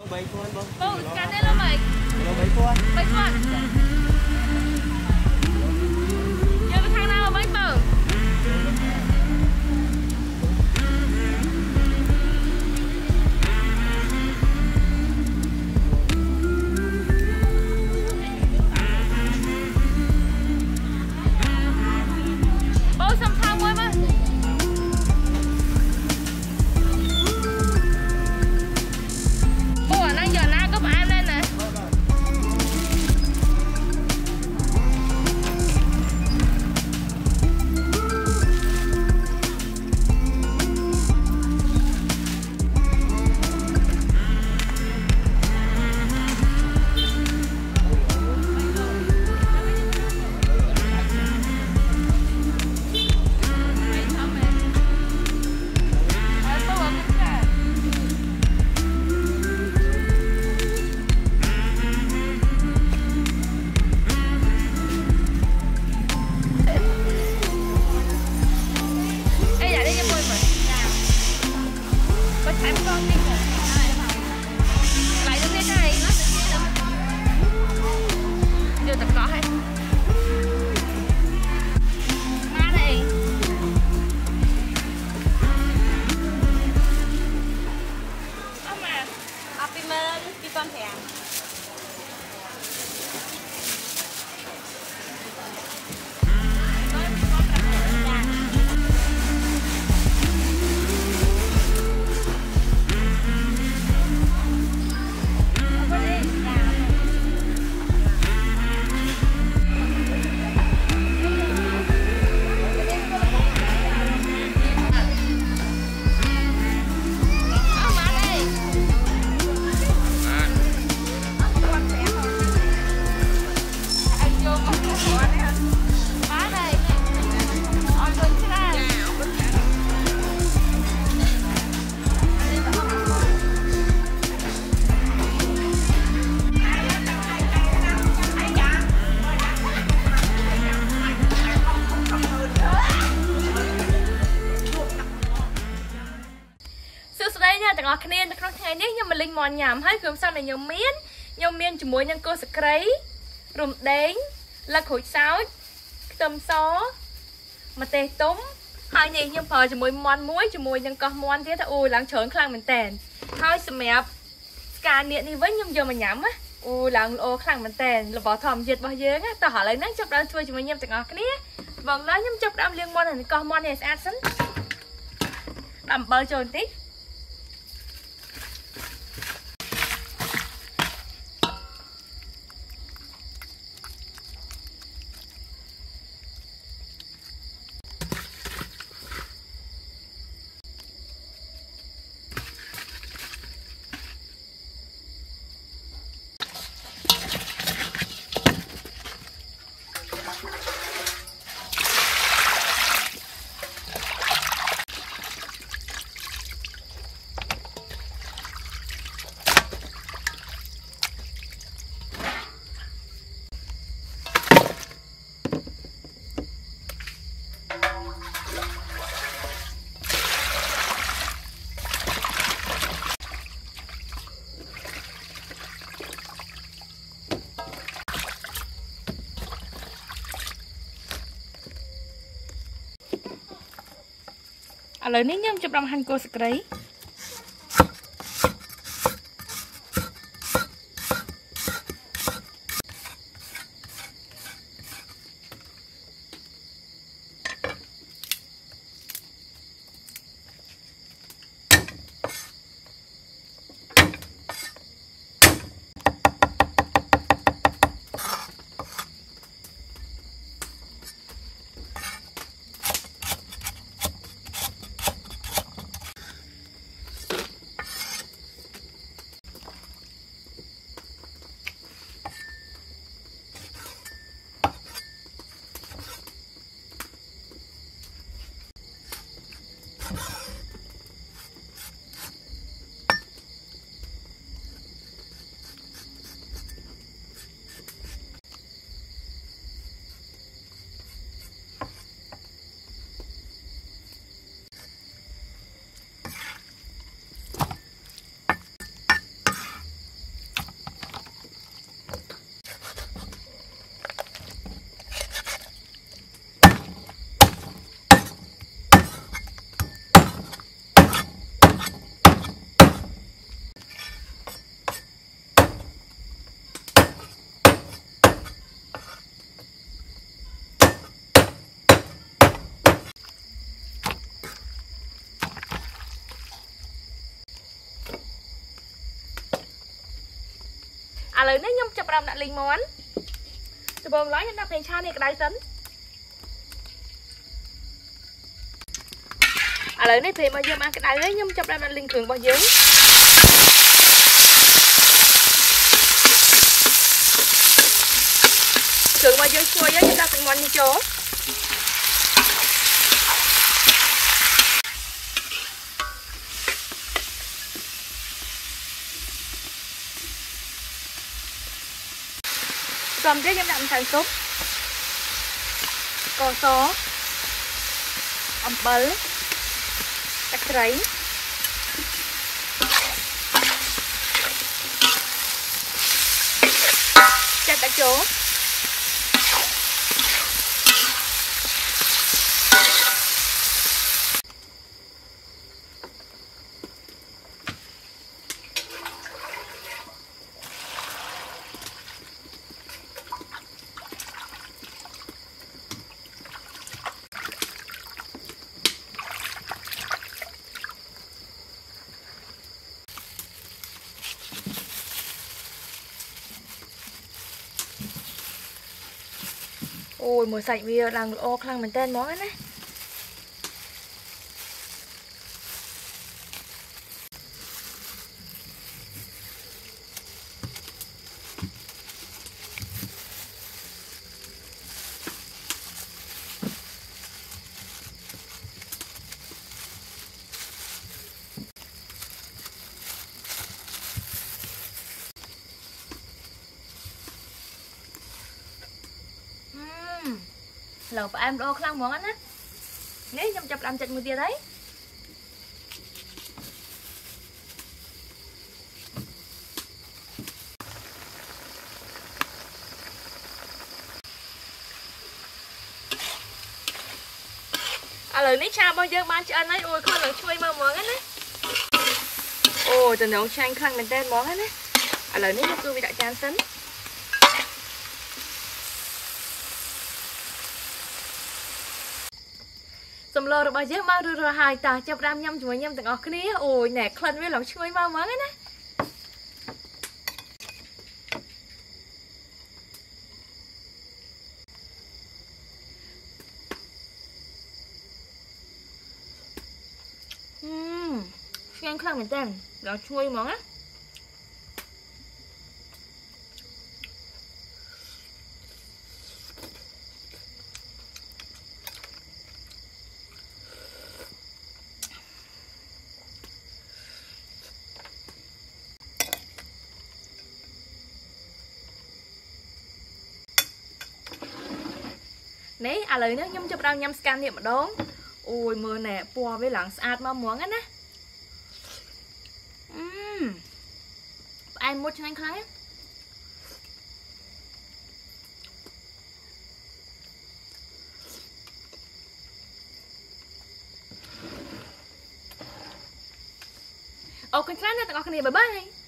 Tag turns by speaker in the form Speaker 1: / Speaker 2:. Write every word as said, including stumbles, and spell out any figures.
Speaker 1: Bố, scan đây là mày. Bảy con. Bảy con. Giờ cái thằng nào mà bánh bờ. Bố xong thang quá mà. Bố ở đang giờ na có bạn lên nè. Linh mòn nhảm hết gồm sau này nhiều miên nhiều miên chỉ muối nhân cô sạc rấy rùm đến là khối sáu tôm xó mà tê túng hai nhị nhưng phở chỉ muối mòn muối chỉ muối nhân con mòn thế thôi ui láng trớn khăn mình tèn thôi sự mẹp cả điện đi với nhưng giờ mà nhảm á ui láng ô khăn mình tèn là bỏ thòm diệt bao nhiêu á tao hỏi lấy nắng chụp đó thôi chỉ muối nhâm từng ngọt cái ní vâng đó nhâm chụp đó liên mòn này con mòn này ăn sẵn làm bơ trồn tí. À, lời ní nhâm chụp đồng hành cô sạc rấy. ឥឡូវនេះខ្ញុំចាប់ផ្ដើមដាក់លីងមាន់ដំបូងឡើយខ្ញុំដាក់ប្រេងឆានេះក្តៅសិនឥឡូវនេះពេលមកយើងបានក្តៅហើយខ្ញុំចាប់ផ្ដើមដាក់លីងគ្រឿងរបស់យើងគ្រឿងរបស់យើងឈ្ងុយហើយខ្ញុំដាក់ទឹកមាន់នេះចូលxong tiếp em đậm thành súp cò xó ẩm bớt tắc rấy chặt tại chỗ ôi mùa sạch bia đang ô khăn mình tên món ấy nè lẩu của em đô khăn món ăn á nếu trong chập làm chật một tia đấy à lời nít cha bao giờ ban cho anh ấy ôi con lần chui mơ món ăn á ôi từ nấu chanh khăn mình tên món ăn á à lời nít nó cứ bị đại chan sấn sầm lô rồi bao giờ mau rồi hai ta chập ram nhâm chúng nhâm từng ngọt cái ní ôi nè khăn với lòng chui mau món ấy nè ừm khen khăn mình tên lòng chui món á nè à lời nữa nhâm chụp đau nhâm scan niệm đón ôi mưa nè po với lặng sạch mà muốn á nè um anh mua cho anh kháng ok kháng nè tao có cái này bye bye